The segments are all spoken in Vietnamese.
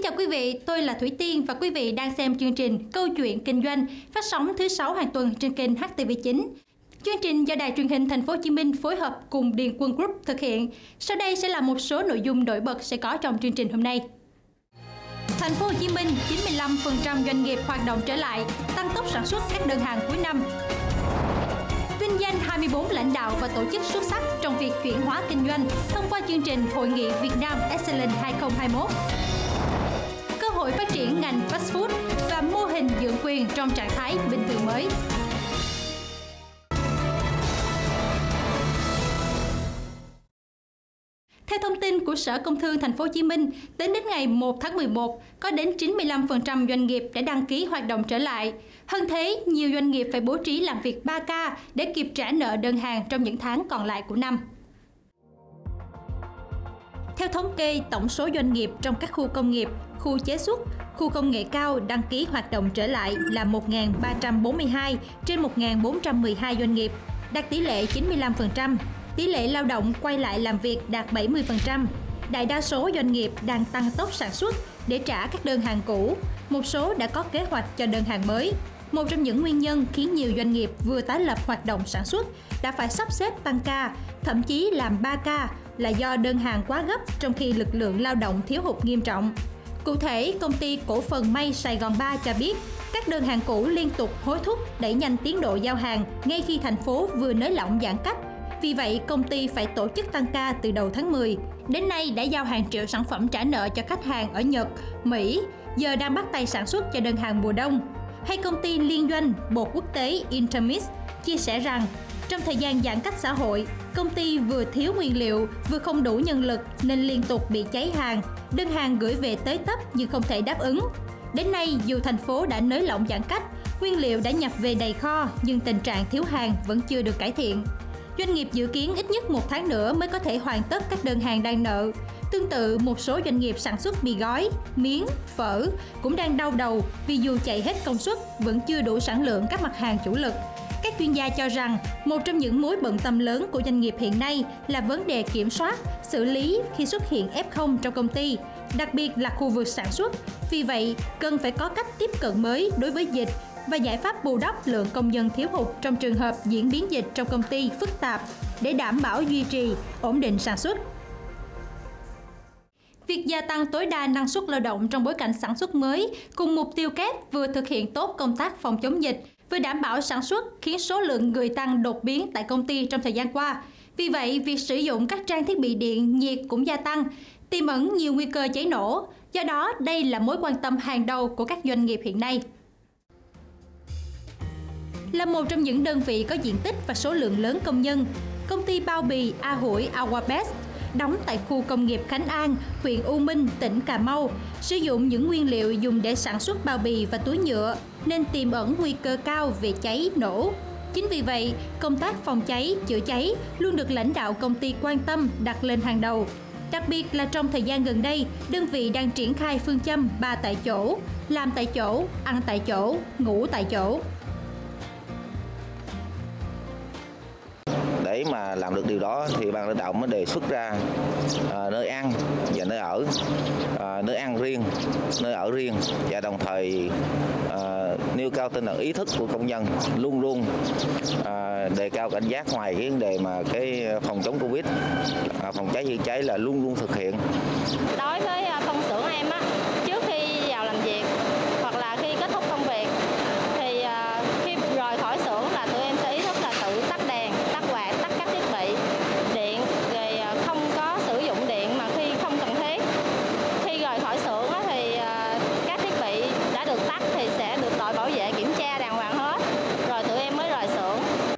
chào quý vị, tôi là Thủy Tiên và quý vị đang xem chương trình Câu chuyện kinh doanh phát sóng thứ 6 hàng tuần trên kênh HTV9. Chương trình do Đài Truyền hình Thành phố Hồ Chí Minh phối hợp cùng Điền Quân Group thực hiện. Sau đây sẽ là một số nội dung nổi bật sẽ có trong chương trình hôm nay. Thành phố Hồ Chí Minh 95% doanh nghiệp hoạt động trở lại, tăng tốc sản xuất các đơn hàng cuối năm. Vinh danh 24 lãnh đạo và tổ chức xuất sắc trong việc chuyển hóa kinh doanh thông qua chương trình Hội nghị Việt Nam Excellence 2021. Cơ hội phát triển ngành fast food và mô hình nhượng quyền trong trạng thái bình thường mới. Theo thông tin của Sở Công Thương Thành phố Hồ Chí Minh, tính đến ngày 1 tháng 11, có đến 95% doanh nghiệp đã đăng ký hoạt động trở lại. Hơn thế, nhiều doanh nghiệp phải bố trí làm việc 3K để kịp trả nợ đơn hàng trong những tháng còn lại của năm. Theo thống kê, tổng số doanh nghiệp trong các khu công nghiệp, khu chế xuất, khu công nghệ cao đăng ký hoạt động trở lại là 1.342 trên 1.412 doanh nghiệp, đạt tỷ lệ 95%. Tỷ lệ lao động quay lại làm việc đạt 70%. Đại đa số doanh nghiệp đang tăng tốc sản xuất để trả các đơn hàng cũ. Một số đã có kế hoạch cho đơn hàng mới. Một trong những nguyên nhân khiến nhiều doanh nghiệp vừa tái lập hoạt động sản xuất đã phải sắp xếp tăng ca, thậm chí làm 3K là do đơn hàng quá gấp trong khi lực lượng lao động thiếu hụt nghiêm trọng. Cụ thể, công ty cổ phần may Sài Gòn 3 cho biết các đơn hàng cũ liên tục hối thúc đẩy nhanh tiến độ giao hàng ngay khi thành phố vừa nới lỏng giãn cách. Vì vậy, công ty phải tổ chức tăng ca từ đầu tháng 10. Đến nay đã giao hàng triệu sản phẩm trả nợ cho khách hàng ở Nhật, Mỹ, giờ đang bắt tay sản xuất cho đơn hàng mùa đông. Hay công ty liên doanh bột quốc tế Intermix chia sẻ rằng, trong thời gian giãn cách xã hội, công ty vừa thiếu nguyên liệu, vừa không đủ nhân lực nên liên tục bị cháy hàng. Đơn hàng gửi về tới tấp nhưng không thể đáp ứng. Đến nay, dù thành phố đã nới lỏng giãn cách, nguyên liệu đã nhập về đầy kho nhưng tình trạng thiếu hàng vẫn chưa được cải thiện. Doanh nghiệp dự kiến ít nhất 1 tháng nữa mới có thể hoàn tất các đơn hàng đang nợ. Tương tự, một số doanh nghiệp sản xuất mì gói, miến, phở cũng đang đau đầu vì dù chạy hết công suất vẫn chưa đủ sản lượng các mặt hàng chủ lực. Các chuyên gia cho rằng một trong những mối bận tâm lớn của doanh nghiệp hiện nay là vấn đề kiểm soát, xử lý khi xuất hiện F0 trong công ty, đặc biệt là khu vực sản xuất. Vì vậy, cần phải có cách tiếp cận mới đối với dịch và giải pháp bù đắp lượng công nhân thiếu hụt trong trường hợp diễn biến dịch trong công ty phức tạp để đảm bảo duy trì, ổn định sản xuất. Việc gia tăng tối đa năng suất lao động trong bối cảnh sản xuất mới cùng mục tiêu kép vừa thực hiện tốt công tác phòng chống dịch, vừa đảm bảo sản xuất khiến số lượng người tăng đột biến tại công ty trong thời gian qua. Vì vậy, việc sử dụng các trang thiết bị điện, nhiệt cũng gia tăng, tiềm ẩn nhiều nguy cơ cháy nổ. Do đó, đây là mối quan tâm hàng đầu của các doanh nghiệp hiện nay. Là một trong những đơn vị có diện tích và số lượng lớn công nhân, công ty bao bì A Hủi Awabest đóng tại khu công nghiệp Khánh An, huyện U Minh, tỉnh Cà Mau, sử dụng những nguyên liệu dùng để sản xuất bao bì và túi nhựa nên tiềm ẩn nguy cơ cao về cháy, nổ. Chính vì vậy, công tác phòng cháy, chữa cháy luôn được lãnh đạo công ty quan tâm đặt lên hàng đầu. Đặc biệt là trong thời gian gần đây, đơn vị đang triển khai phương châm 3 tại chỗ, làm tại chỗ, ăn tại chỗ, ngủ tại chỗ. Để mà làm được điều đó thì ban lãnh đạo mới đề xuất ra nơi ăn và nơi ở, nơi ăn riêng, nơi ở riêng và đồng thời nêu cao tinh thần ý thức của công nhân, luôn luôn đề cao cảnh giác. Ngoài cái vấn đề mà cái phòng chống Covid, phòng cháy chữa cháy là luôn luôn thực hiện. Đối với công xưởng em á, trước khi vào làm việc hoặc là khi kết thúc công việc thì khi rời khỏi xưởng là tụi em sẽ ý thức là tự tắt đèn, tắt quạt, tắt các thiết bị điện, rồi không có sử dụng điện mà khi không cần thiết. Khi rời khỏi xưởng á, thì các thiết bị đã được tắt thì sẽ được đội bảo vệ kiểm tra đàng hoàng hết, rồi tụi em mới rời xưởng.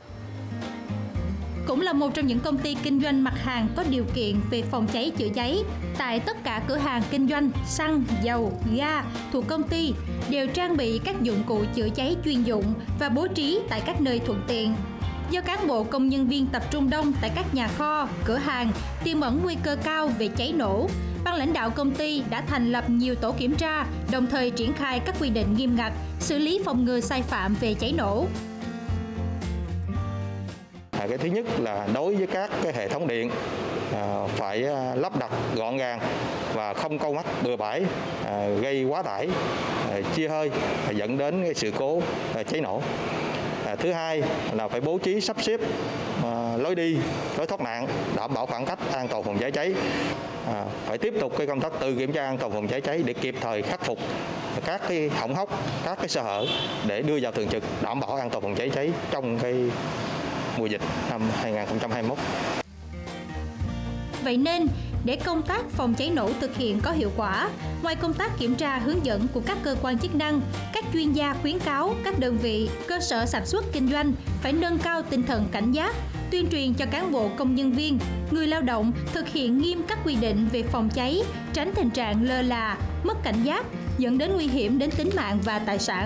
Cũng là một trong những công ty kinh doanh mặt hàng có điều kiện về phòng cháy chữa cháy. Tại tất cả cửa hàng kinh doanh xăng, dầu, ga thuộc công ty đều trang bị các dụng cụ chữa cháy chuyên dụng và bố trí tại các nơi thuận tiện. Do cán bộ công nhân viên tập trung đông tại các nhà kho, cửa hàng, tiềm ẩn nguy cơ cao về cháy nổ, ban lãnh đạo công ty đã thành lập nhiều tổ kiểm tra, đồng thời triển khai các quy định nghiêm ngặt, xử lý phòng ngừa sai phạm về cháy nổ. Cái thứ nhất là đối với các cái hệ thống điện phải lắp đặt gọn gàng và không câu mắc bừa bãi, gây quá tải, chia hơi dẫn đến sự cố cháy nổ. Thứ hai là phải bố trí sắp xếp lối đi, lối thoát nạn, đảm bảo khoảng cách an toàn phòng cháy cháy. Phải tiếp tục công tác tự kiểm tra an toàn phòng cháy cháy để kịp thời khắc phục các hỏng hóc, các sơ hở để đưa vào thường trực đảm bảo an toàn phòng cháy cháy trong mùa dịch năm 2021. Vậy nên, để công tác phòng cháy nổ thực hiện có hiệu quả, ngoài công tác kiểm tra hướng dẫn của các cơ quan chức năng, các chuyên gia khuyến cáo các đơn vị, cơ sở sản xuất kinh doanh phải nâng cao tinh thần cảnh giác, tuyên truyền cho cán bộ công nhân viên, người lao động thực hiện nghiêm các quy định về phòng cháy, tránh tình trạng lơ là, mất cảnh giác, dẫn đến nguy hiểm đến tính mạng và tài sản.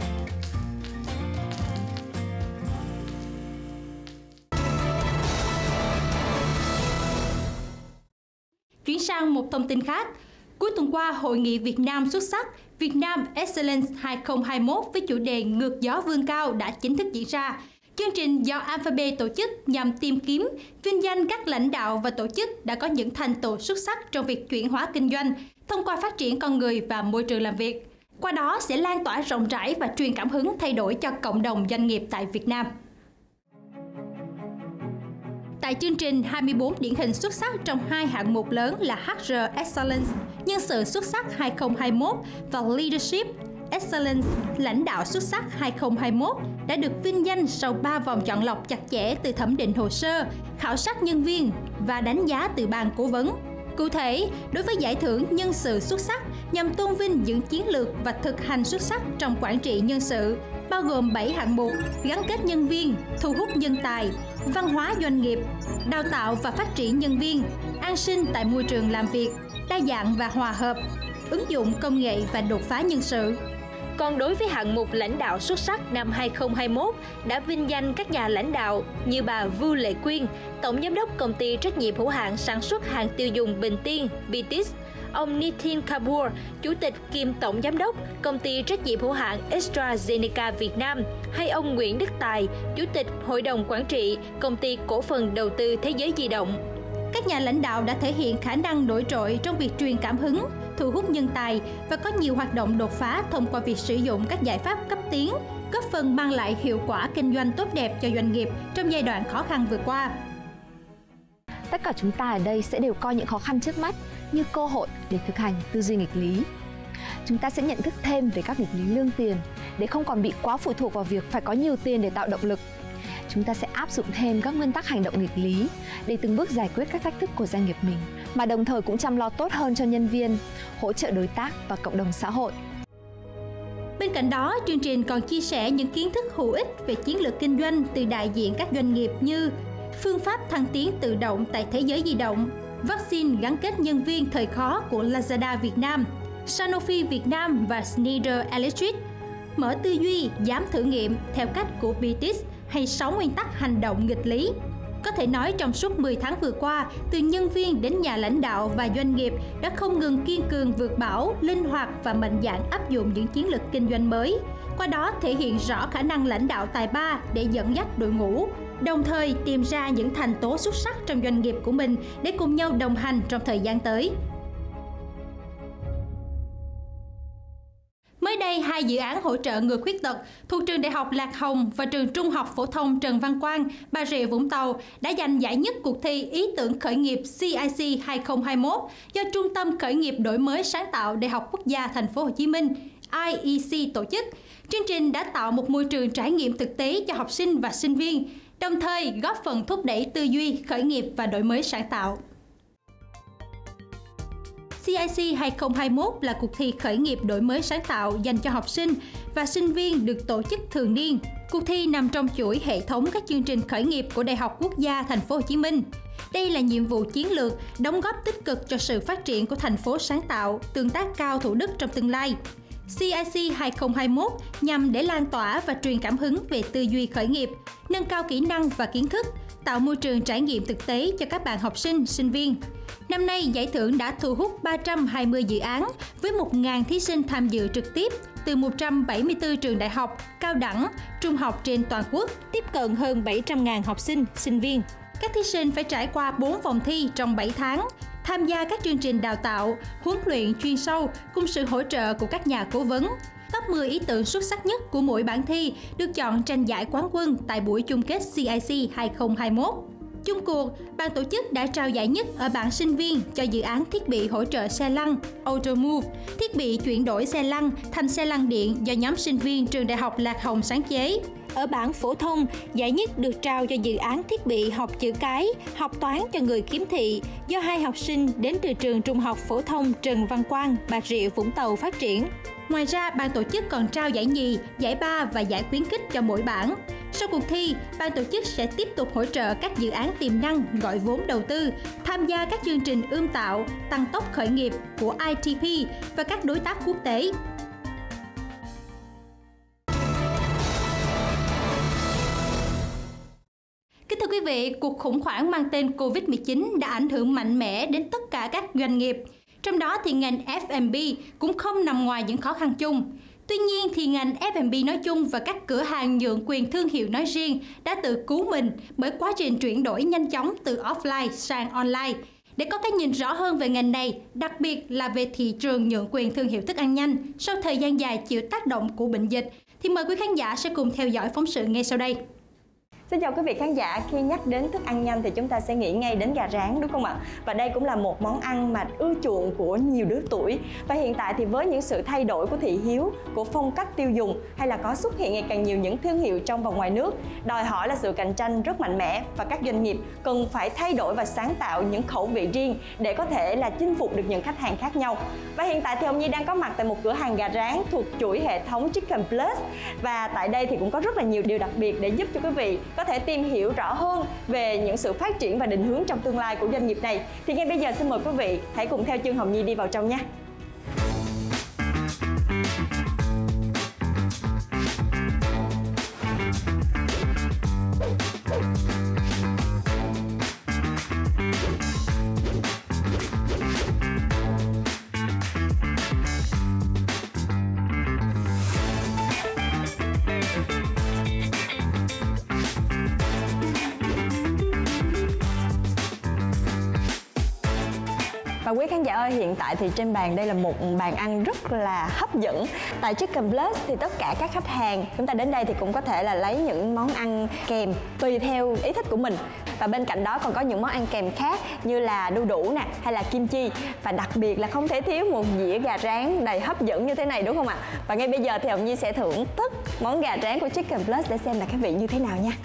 Chuyển sang một thông tin khác. Cuối tuần qua, Hội nghị Việt Nam xuất sắc Việt Nam Excellence 2021 với chủ đề Ngược gió vươn cao đã chính thức diễn ra. Chương trình do Alphabet tổ chức nhằm tìm kiếm, vinh danh các lãnh đạo và tổ chức đã có những thành tựu xuất sắc trong việc chuyển hóa kinh doanh thông qua phát triển con người và môi trường làm việc. Qua đó sẽ lan tỏa rộng rãi và truyền cảm hứng thay đổi cho cộng đồng doanh nghiệp tại Việt Nam. Tại chương trình, 24 điển hình xuất sắc trong 2 hạng mục lớn là HR Excellence, nhân sự xuất sắc 2021 và Leadership Excellence, lãnh đạo xuất sắc 2021 đã được vinh danh sau 3 vòng chọn lọc chặt chẽ từ thẩm định hồ sơ, khảo sát nhân viên và đánh giá từ ban cố vấn. Cụ thể, đối với giải thưởng nhân sự xuất sắc nhằm tôn vinh những chiến lược và thực hành xuất sắc trong quản trị nhân sự, bao gồm 7 hạng mục: gắn kết nhân viên, thu hút nhân tài, văn hóa doanh nghiệp, đào tạo và phát triển nhân viên, an sinh tại môi trường làm việc, đa dạng và hòa hợp, ứng dụng công nghệ và đột phá nhân sự. Còn đối với hạng mục lãnh đạo xuất sắc năm 2021 đã vinh danh các nhà lãnh đạo như bà Vu Lệ Quyên, Tổng Giám đốc Công ty Trách nhiệm hữu hạn sản xuất hàng tiêu dùng Bình Tiên BTIS, ông Nitin Kapoor, Chủ tịch kiêm Tổng Giám đốc Công ty Trách nhiệm hữu hạn AstraZeneca Việt Nam, hay ông Nguyễn Đức Tài, Chủ tịch Hội đồng Quản trị Công ty Cổ phần Đầu tư Thế giới di động. Các nhà lãnh đạo đã thể hiện khả năng nổi trội trong việc truyền cảm hứng, thu hút nhân tài và có nhiều hoạt động đột phá thông qua việc sử dụng các giải pháp cấp tiến, góp phần mang lại hiệu quả kinh doanh tốt đẹp cho doanh nghiệp trong giai đoạn khó khăn vừa qua. Tất cả chúng ta ở đây sẽ đều coi những khó khăn trước mắt như cơ hội để thực hành tư duy nghịch lý. Chúng ta sẽ nhận thức thêm về các nghịch lý lương tiền để không còn bị quá phụ thuộc vào việc phải có nhiều tiền để tạo động lực. Chúng ta sẽ áp dụng thêm các nguyên tắc hành động nghịch lý để từng bước giải quyết các thách thức của doanh nghiệp mình, mà đồng thời cũng chăm lo tốt hơn cho nhân viên, hỗ trợ đối tác và cộng đồng xã hội. Bên cạnh đó, chương trình còn chia sẻ những kiến thức hữu ích về chiến lược kinh doanh từ đại diện các doanh nghiệp như phương pháp thăng tiến tự động tại thế giới di động, vaccine gắn kết nhân viên thời khó của Lazada Việt Nam, Sanofi Việt Nam và Schneider Electric, mở tư duy, dám thử nghiệm theo cách của BTIS hay 6 nguyên tắc hành động nghịch lý. Có thể nói trong suốt 10 tháng vừa qua, từ nhân viên đến nhà lãnh đạo và doanh nghiệp đã không ngừng kiên cường vượt bão, linh hoạt và mạnh dạn áp dụng những chiến lược kinh doanh mới. Qua đó thể hiện rõ khả năng lãnh đạo tài ba để dẫn dắt đội ngũ, đồng thời tìm ra những thành tố xuất sắc trong doanh nghiệp của mình để cùng nhau đồng hành trong thời gian tới. Mới đây, 2 dự án hỗ trợ người khuyết tật thuộc trường Đại học Lạc Hồng và trường Trung học phổ thông Trần Văn Quang, Bà Rịa Vũng Tàu đã giành giải nhất cuộc thi ý tưởng khởi nghiệp CIC 2021 do Trung tâm Khởi nghiệp Đổi mới sáng tạo Đại học Quốc gia Thành phố Hồ Chí Minh IEC tổ chức. Chương trình đã tạo một môi trường trải nghiệm thực tế cho học sinh và sinh viên, đồng thời góp phần thúc đẩy tư duy, khởi nghiệp và đổi mới sáng tạo. CIC 2021 là cuộc thi khởi nghiệp đổi mới sáng tạo dành cho học sinh và sinh viên được tổ chức thường niên. Cuộc thi nằm trong chuỗi hệ thống các chương trình khởi nghiệp của Đại học Quốc gia Thành phố Hồ Chí Minh. Đây là nhiệm vụ chiến lược, đóng góp tích cực cho sự phát triển của thành phố sáng tạo, tương tác cao Thủ Đức trong tương lai. CIC 2021 nhằm để lan tỏa và truyền cảm hứng về tư duy khởi nghiệp, nâng cao kỹ năng và kiến thức, tạo môi trường trải nghiệm thực tế cho các bạn học sinh, sinh viên. Năm nay, giải thưởng đã thu hút 320 dự án với 1.000 thí sinh tham dự trực tiếp từ 174 trường đại học, cao đẳng, trung học trên toàn quốc, tiếp cận hơn 700.000 học sinh, sinh viên. Các thí sinh phải trải qua 4 vòng thi trong 7 tháng, tham gia các chương trình đào tạo, huấn luyện chuyên sâu cùng sự hỗ trợ của các nhà cố vấn. Top 10 ý tưởng xuất sắc nhất của mỗi bảng thi được chọn tranh giải quán quân tại buổi chung kết CIC 2021. Chung cuộc, ban tổ chức đã trao giải nhất ở bảng sinh viên cho dự án thiết bị hỗ trợ xe lăn Automove, thiết bị chuyển đổi xe lăn thành xe lăn điện do nhóm sinh viên trường Đại học Lạc Hồng sáng chế. Ở bảng phổ thông, giải nhất được trao cho dự án thiết bị học chữ cái, học toán cho người khiếm thị do 2 học sinh đến từ trường Trung học phổ thông Trần Văn Quang, Bà Rịa, Vũng Tàu phát triển. Ngoài ra, ban tổ chức còn trao giải nhì, giải ba và giải khuyến khích cho mỗi bảng. Sau cuộc thi, ban tổ chức sẽ tiếp tục hỗ trợ các dự án tiềm năng gọi vốn đầu tư, tham gia các chương trình ươm tạo, tăng tốc khởi nghiệp của ITP và các đối tác quốc tế. Kính thưa quý vị, cuộc khủng hoảng mang tên Covid-19 đã ảnh hưởng mạnh mẽ đến tất cả các doanh nghiệp. Trong đó thì ngành F&B cũng không nằm ngoài những khó khăn chung. Tuy nhiên thì ngành F&B nói chung và các cửa hàng nhượng quyền thương hiệu nói riêng đã tự cứu mình bởi quá trình chuyển đổi nhanh chóng từ offline sang online. Để có cái nhìn rõ hơn về ngành này, đặc biệt là về thị trường nhượng quyền thương hiệu thức ăn nhanh sau thời gian dài chịu tác động của bệnh dịch, thì mời quý khán giả sẽ cùng theo dõi phóng sự ngay sau đây. Xin chào quý vị khán giả, khi nhắc đến thức ăn nhanh thì chúng ta sẽ nghĩ ngay đến gà rán đúng không ạ? Và đây cũng là một món ăn mà ưa chuộng của nhiều lứa tuổi. Và hiện tại thì với những sự thay đổi của thị hiếu, của phong cách tiêu dùng hay là có xuất hiện ngày càng nhiều những thương hiệu trong và ngoài nước, đòi hỏi là sự cạnh tranh rất mạnh mẽ và các doanh nghiệp cần phải thay đổi và sáng tạo những khẩu vị riêng để có thể là chinh phục được những khách hàng khác nhau. Và hiện tại thì Hồng Nhi đang có mặt tại một cửa hàng gà rán thuộc chuỗi hệ thống Chicken Plus. Và tại đây thì cũng có rất là nhiều điều đặc biệt để giúp cho quý vị có thể tìm hiểu rõ hơn về những sự phát triển và định hướng trong tương lai của doanh nghiệp này. Thì ngay bây giờ xin mời quý vị hãy cùng theo chân Hồng Nhi đi vào trong nhé. Và quý khán giả ơi, hiện tại thì trên bàn đây là một bàn ăn rất là hấp dẫn. Tại Chicken Plus thì tất cả các khách hàng chúng ta đến đây thì cũng có thể là lấy những món ăn kèm tùy theo ý thích của mình. Và bên cạnh đó còn có những món ăn kèm khác như là đu đủ nè, hay là kim chi. Và đặc biệt là không thể thiếu một dĩa gà rán đầy hấp dẫn như thế này đúng không ạ? Và ngay bây giờ thì Hồng Nhi sẽ thưởng thức món gà rán của Chicken Plus để xem là cái vị như thế nào nha.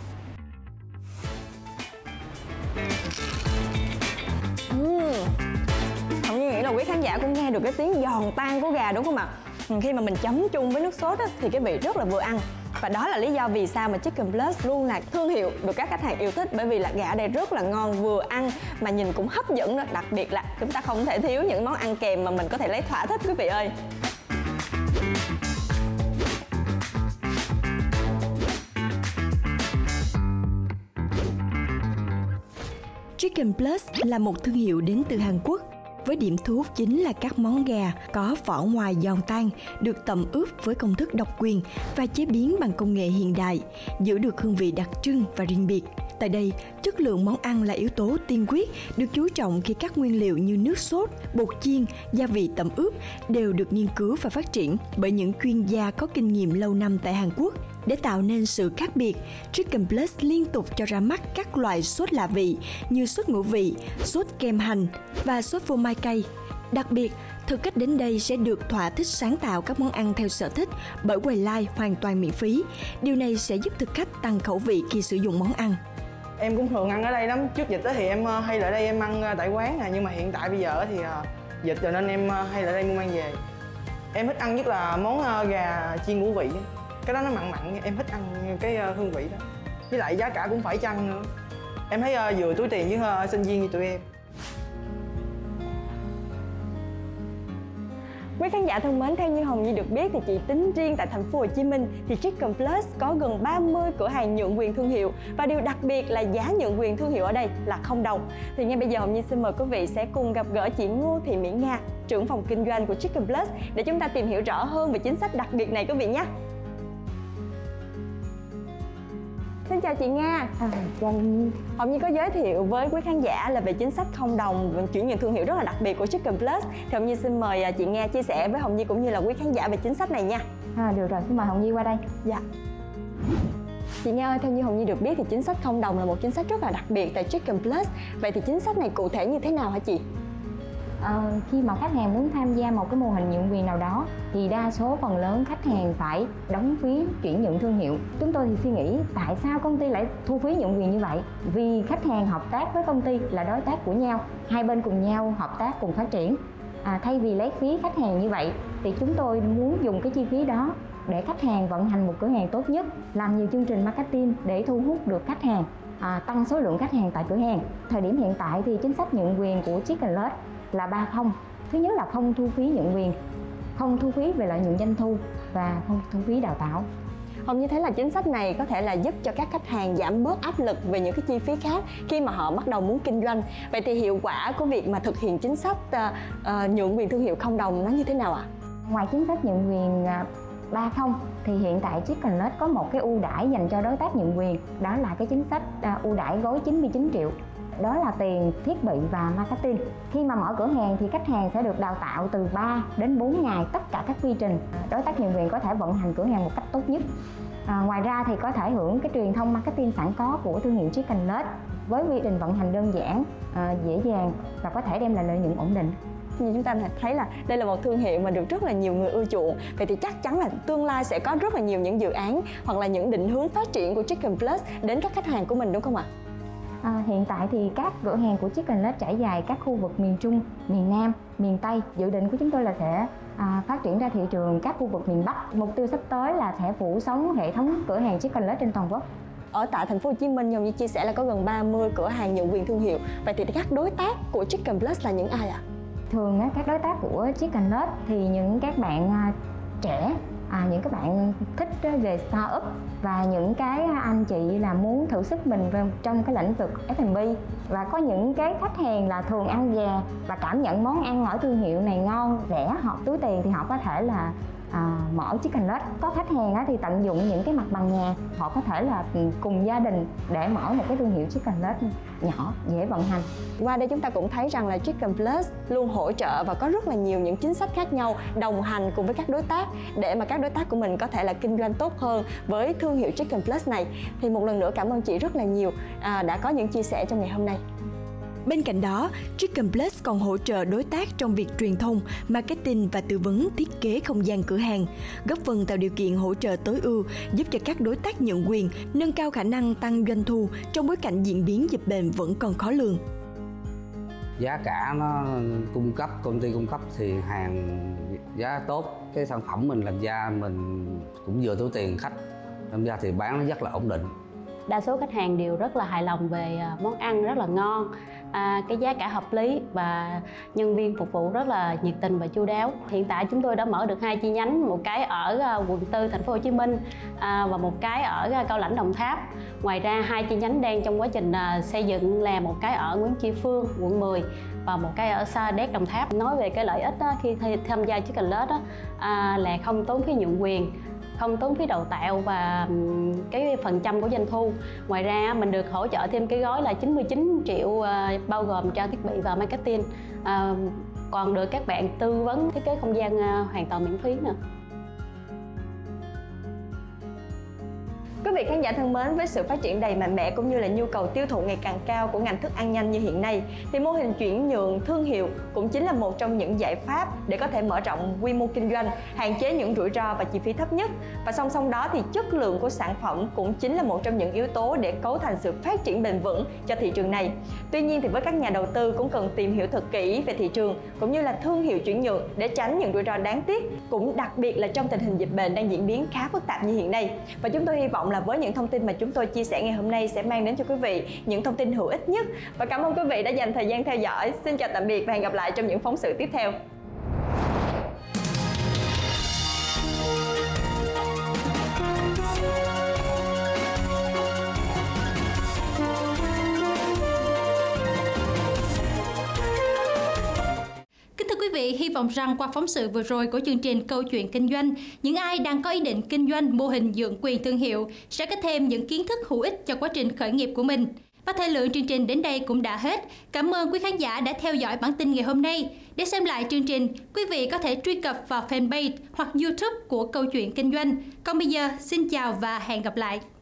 Hồng Nhi nghĩ là quý khán giả cũng nghe được cái tiếng giòn tan của gà đúng không ạ? Khi mà mình chấm chung với nước sốt á, thì cái vị rất là vừa ăn. Và đó là lý do vì sao mà Chicken Plus luôn là thương hiệu được các khách hàng yêu thích. Bởi vì là gà ở đây rất là ngon, vừa ăn mà nhìn cũng hấp dẫn đó. Đặc biệt là chúng ta không thể thiếu những món ăn kèm mà mình có thể lấy thỏa thích quý vị ơi. Chicken Plus là một thương hiệu đến từ Hàn Quốc, với điểm thu hút chính là các món gà có vỏ ngoài giòn tan, được tẩm ướp với công thức độc quyền và chế biến bằng công nghệ hiện đại, giữ được hương vị đặc trưng và riêng biệt. Tại đây, chất lượng món ăn là yếu tố tiên quyết được chú trọng khi các nguyên liệu như nước sốt, bột chiên, gia vị tẩm ướp đều được nghiên cứu và phát triển bởi những chuyên gia có kinh nghiệm lâu năm tại Hàn Quốc. Để tạo nên sự khác biệt, Chicken Plus liên tục cho ra mắt các loại sốt lạ vị như sốt ngũ vị, sốt kem hành và sốt phô mai cay. Đặc biệt, thực khách đến đây sẽ được thỏa thích sáng tạo các món ăn theo sở thích bởi quầy live hoàn toàn miễn phí. Điều này sẽ giúp thực khách tăng khẩu vị khi sử dụng món ăn. Em cũng thường ăn ở đây lắm. Trước dịch thì em hay lại đây em ăn tại quán nè, nhưng mà hiện tại bây giờ thì dịch rồi nên em hay lại đây mua mang về. Em thích ăn nhất là món gà chiên ngũ vị. Cái đó nó mặn mặn, em thích ăn cái hương vị đó. Với lại giá cả cũng phải chăng nữa. Em thấy vừa túi tiền với sinh viên như tụi em. Quý khán giả thân mến, theo như Hồng Nhi được biết thì chỉ tính riêng tại thành phố Hồ Chí Minh thì Chicken Plus có gần 30 cửa hàng nhượng quyền thương hiệu, và điều đặc biệt là giá nhượng quyền thương hiệu ở đây là không đồng. Thì ngay bây giờ Hồng Nhi xin mời quý vị sẽ cùng gặp gỡ chị Ngô Thị Mỹ Nga, trưởng phòng kinh doanh của Chicken Plus để chúng ta tìm hiểu rõ hơn về chính sách đặc biệt này quý vị nhé. Xin chào chị Nga. Hồng Nhi có giới thiệu với quý khán giả là về chính sách không đồng chuyển nhượng thương hiệu rất là đặc biệt của Chicken Plus. Thì Hồng Nhi xin mời chị Nga chia sẻ với Hồng Nhi cũng như là quý khán giả về chính sách này nha. Được rồi, xin mời Hồng Nhi qua đây. Dạ. Chị Nga ơi, theo như Hồng Nhi được biết thì chính sách không đồng là một chính sách rất là đặc biệt tại Chicken Plus. Vậy thì chính sách này cụ thể như thế nào hả chị? Khi mà khách hàng muốn tham gia một cái mô hình nhượng quyền nào đó thì đa số phần lớn khách hàng phải đóng phí chuyển nhượng thương hiệu. Chúng tôi thì suy nghĩ tại sao công ty lại thu phí nhượng quyền như vậy? Vì khách hàng hợp tác với công ty là đối tác của nhau, hai bên cùng nhau hợp tác cùng phát triển. Thay vì lấy phí khách hàng như vậy thì chúng tôi muốn dùng cái chi phí đó để khách hàng vận hành một cửa hàng tốt nhất, làm nhiều chương trình marketing để thu hút được khách hàng, tăng số lượng khách hàng tại cửa hàng. Thời điểm hiện tại thì chính sách nhượng quyền của Chicken Plus là 3 không. Thứ nhất là không thu phí nhượng quyền, không thu phí về lợi nhuận doanh thu và không thu phí đào tạo. Hồng Nhi thấy là chính sách này có thể là giúp cho các khách hàng giảm bớt áp lực về những cái chi phí khác khi mà họ bắt đầu muốn kinh doanh. Vậy thì hiệu quả của việc mà thực hiện chính sách nhượng quyền thương hiệu không đồng nó như thế nào ạ? Ngoài chính sách nhượng quyền 3 không thì hiện tại Chicken Plus có một cái ưu đãi dành cho đối tác nhượng quyền, đó là cái chính sách ưu đãi gói 99 triệu. Đó là tiền thiết bị và marketing. Khi mà mở cửa hàng thì khách hàng sẽ được đào tạo từ 3 đến 4 ngày tất cả các quy trình. Đối tác nhượng quyền có thể vận hành cửa hàng một cách tốt nhất. Ngoài ra thì có thể hưởng cái truyền thông marketing sẵn có của thương hiệu Chicken Plus với quy trình vận hành đơn giản, dễ dàng và có thể đem lại lợi nhuận ổn định. Như chúng ta thấy là đây là một thương hiệu mà được rất là nhiều người ưa chuộng. Vậy thì chắc chắn là tương lai sẽ có rất là nhiều những dự án hoặc là những định hướng phát triển của Chicken Plus đến các khách hàng của mình, đúng không ạ? Hiện tại thì các cửa hàng của Chicken Plus trải dài các khu vực miền Trung, miền Nam, miền Tây. Dự định của chúng tôi là sẽ phát triển ra thị trường các khu vực miền Bắc. Mục tiêu sắp tới là sẽ phủ sóng hệ thống cửa hàng Chicken Plus trên toàn quốc. Ở tại thành phố Hồ Chí Minh, như chia sẻ là có gần 30 cửa hàng nhượng quyền thương hiệu. Vậy thì các đối tác của Chicken Plus là những ai ạ? Thường các đối tác của Chicken Plus thì những các bạn trẻ, những các bạn thích về startup và những cái anh chị là muốn thử sức mình trong cái lĩnh vực F&B, và có những cái khách hàng là thường ăn gà và cảm nhận món ăn ở thương hiệu này ngon, rẻ, hợp túi tiền thì họ có thể là mở Chicken Plus. Có khách hàng thì tận dụng những cái mặt bằng nhà, họ có thể là cùng gia đình để mở một cái thương hiệu Chicken Plus nhỏ, dễ vận hành. Qua đây chúng ta cũng thấy rằng là Chicken Plus luôn hỗ trợ và có rất là nhiều những chính sách khác nhau đồng hành cùng với các đối tác để mà các đối tác của mình có thể là kinh doanh tốt hơn với thương hiệu Chicken Plus này. Thì một lần nữa cảm ơn chị rất là nhiều đã có những chia sẻ trong ngày hôm nay. Bên cạnh đó, Chicken Plus còn hỗ trợ đối tác trong việc truyền thông, marketing và tư vấn thiết kế không gian cửa hàng, góp phần tạo điều kiện hỗ trợ tối ưu giúp cho các đối tác nhượng quyền nâng cao khả năng tăng doanh thu trong bối cảnh diễn biến dịch bệnh vẫn còn khó lường. Giá cả nó công ty cung cấp thì hàng giá tốt, cái sản phẩm mình làm ra mình cũng vừa túi tiền khách, làm ra thì bán nó rất là ổn định. Đa số khách hàng đều rất là hài lòng về món ăn rất là ngon, cái giá cả hợp lý và nhân viên phục vụ rất là nhiệt tình và chu đáo. Hiện tại chúng tôi đã mở được 2 chi nhánh, một cái ở quận 4 thành phố Hồ Chí Minh và một cái ở Cao Lãnh Đồng Tháp. Ngoài ra 2 chi nhánh đang trong quá trình xây dựng là một cái ở Nguyễn Tri Phương quận 10 và một cái ở Sa Đéc Đồng Tháp. Nói về cái lợi ích khi tham gia Chicken Plus là không tốn phí nhượng quyền, không tốn phí đào tạo và cái phần trăm của doanh thu. Ngoài ra mình được hỗ trợ thêm cái gói là 99 triệu bao gồm cho thiết bị và marketing, còn được các bạn tư vấn thiết kế không gian hoàn toàn miễn phí nữa. Quý vị khán giả thân mến, với sự phát triển đầy mạnh mẽ cũng như là nhu cầu tiêu thụ ngày càng cao của ngành thức ăn nhanh như hiện nay, thì mô hình chuyển nhượng thương hiệu cũng chính là một trong những giải pháp để có thể mở rộng quy mô kinh doanh, hạn chế những rủi ro và chi phí thấp nhất. Và song song đó thì chất lượng của sản phẩm cũng chính là một trong những yếu tố để cấu thành sự phát triển bền vững cho thị trường này. Tuy nhiên thì với các nhà đầu tư cũng cần tìm hiểu thật kỹ về thị trường cũng như là thương hiệu chuyển nhượng để tránh những rủi ro đáng tiếc, cũng đặc biệt là trong tình hình dịch bệnh đang diễn biến khá phức tạp như hiện nay. Và chúng tôi hy vọng là với những thông tin mà chúng tôi chia sẻ ngày hôm nay sẽ mang đến cho quý vị những thông tin hữu ích nhất. Và cảm ơn quý vị đã dành thời gian theo dõi. Xin chào tạm biệt và hẹn gặp lại trong những phóng sự tiếp theo. vị hy vọng rằng qua phóng sự vừa rồi của chương trình Câu chuyện kinh doanh, những ai đang có ý định kinh doanh mô hình nhượng quyền thương hiệu sẽ có thêm những kiến thức hữu ích cho quá trình khởi nghiệp của mình. Và thời lượng chương trình đến đây cũng đã hết. Cảm ơn quý khán giả đã theo dõi bản tin ngày hôm nay. Để xem lại chương trình, quý vị có thể truy cập vào fanpage hoặc YouTube của Câu chuyện kinh doanh. Còn bây giờ, xin chào và hẹn gặp lại.